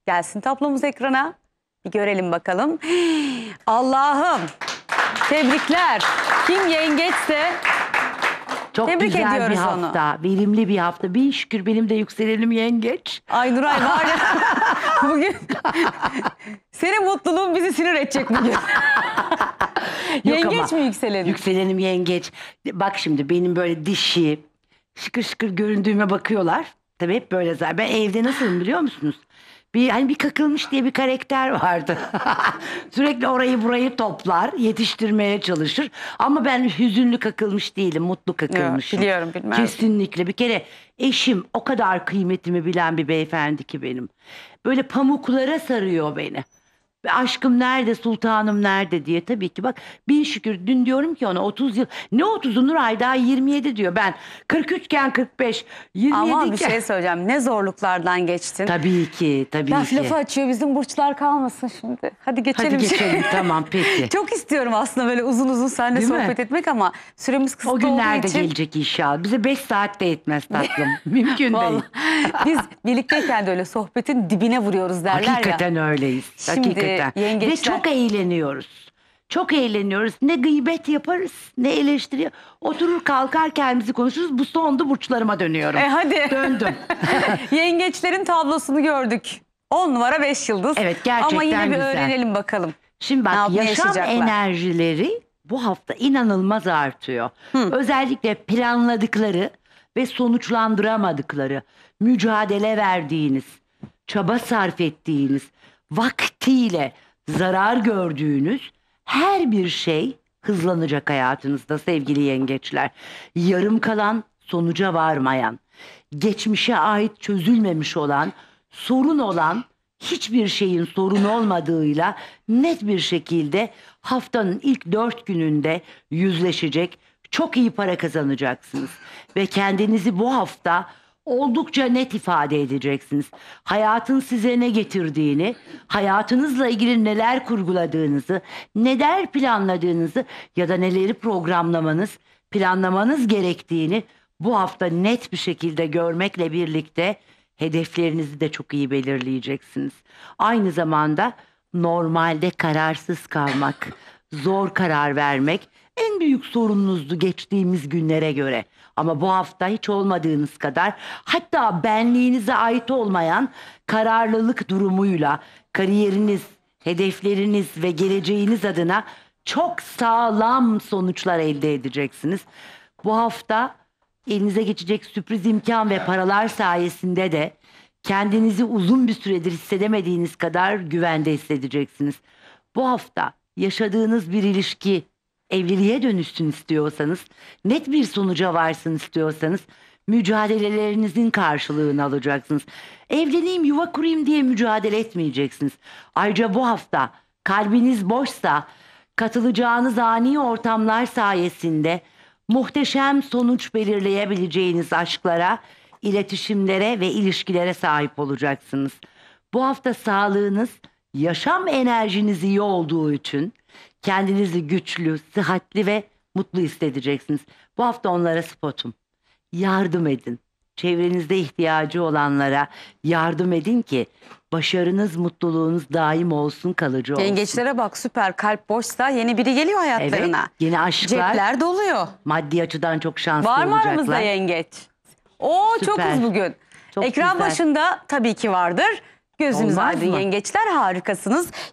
Gelsin tablomuz ekrana. Bir görelim bakalım. Allah'ım. Tebrikler. Kim yengeçse Çok tebrik güzel ediyoruz bir hafta, verimli bir hafta. Bin şükür benim de yükselenim yengeç. Ay Nuray var ya bugün senin mutluluğun bizi sinir edecek bugün. Yengeç mi yükselenin? Yükselenim yengeç. Bak şimdi benim böyle dişi, şıkır şıkır göründüğüme bakıyorlar. Tabii hep böyle zaten. Ben evde nasılım biliyor musunuz? Bir kakılmış diye bir karakter vardı. Sürekli orayı burayı toplar, yetiştirmeye çalışır. Ama ben hüzünlü kakılmış değilim, mutlu kakılmışım. Biliyorum, bilmem. Kesinlikle. Bir kere eşim o kadar kıymetimi bilen bir beyefendi ki benim. Böyle pamuklara sarıyor beni. Ve aşkım nerede, sultanım nerede diye. Tabii ki bak, bin şükür dün diyorum ki ona 30 yıl. Ne 30'u Nuray, daha 27 diyor. Ben 43 iken 45, 27 Ama bir iken. şey söyleyeceğim. Ne zorluklardan geçtin. Tabii ki, tabii ki. Lafı açıyor, bizim burçlar kalmasın şimdi. Hadi geçelim. Hadi geçelim, tamam peki. Çok istiyorum aslında böyle uzun uzun seninle Değil mi? sohbet etmek ama süremiz kısıtlı O günler olduğu de için. gelecek inşallah. Bize 5 saat de yetmez tatlım. Mümkün değil. Vallahi biz birlikteyken de öyle sohbetin dibine vuruyoruz derler ya. Hakikaten öyleyiz. Şimdi Hakikaten. yengeçler- Ve çok eğleniyoruz. Çok eğleniyoruz. Ne gıybet yaparız, ne eleştiri. Oturur kalkar kendimizi konuşuruz. Bu sondu, burçlarıma dönüyorum. Hadi. Döndüm. Yengeçlerin tablosunu gördük. 10 numara 5 yıldız. Evet, gerçekten Ama yine bir güzel. öğrenelim bakalım. Şimdi Ne bak, yapmaya yaşam yaşayacaklar? enerjileri bu hafta inanılmaz artıyor. Özellikle planladıkları ve sonuçlandıramadıkları, mücadele verdiğiniz, çaba sarf ettiğiniz, vaktiyle zarar gördüğünüz her bir şey hızlanacak hayatınızda sevgili yengeçler. Yarım kalan, sonuca varmayan, geçmişe ait çözülmemiş olan, sorun olan hiçbir şeyin sorun olmadığıyla net bir şekilde haftanın ilk 4 gününde yüzleşecek, çok iyi para kazanacaksınız. Ve kendinizi bu hafta oldukça net ifade edeceksiniz. Hayatın size ne getirdiğini, hayatınızla ilgili neler kurguladığınızı, neler planladığınızı ya da neleri planlamanız gerektiğini bu hafta net bir şekilde görmekle birlikte hedeflerinizi de çok iyi belirleyeceksiniz. Aynı zamanda normalde kararsız kalmak, zor karar vermek en büyük sorununuzdu geçtiğimiz günlere göre. Ama bu hafta hiç olmadığınız kadar, hatta benliğinize ait olmayan kararlılık durumuyla kariyeriniz, hedefleriniz ve geleceğiniz adına çok sağlam sonuçlar elde edeceksiniz. Bu hafta elinize geçecek sürpriz imkan ve paralar sayesinde de kendinizi uzun bir süredir hissedemediğiniz kadar güvende hissedeceksiniz. Bu hafta yaşadığınız bir ilişki evliliğe dönüşsün istiyorsanız, net bir sonuca varsın istiyorsanız mücadelelerinizin karşılığını alacaksınız. Evleneyim, yuva kurayım diye mücadele etmeyeceksiniz. Ayrıca bu hafta kalbiniz boşsa katılacağınız ani ortamlar sayesinde muhteşem sonuç belirleyebileceğiniz aşklara, iletişimlere ve ilişkilere sahip olacaksınız. Bu hafta sağlığınız, yaşam enerjiniz iyi olduğu için kendinizi güçlü, sıhhatli ve mutlu hissedeceksiniz. Bu hafta onlara spotum. Yardım edin. Çevrenizde ihtiyacı olanlara yardım edin ki başarınız, mutluluğunuz daim olsun, kalıcı olsun. Yengeçlere bak, süper, kalp boşsa yeni biri geliyor hayatlarına. Evet, yeni aşklar. Cepler doluyor. Maddi açıdan çok şanslı Var mı olacaklar. aramızda yengeç? Oo, çok Süper. uz bugün. Çok Ekran güzel. başında tabii ki vardır. Gözünüz Olmaz aydın mı? yengeçler, harikasınız.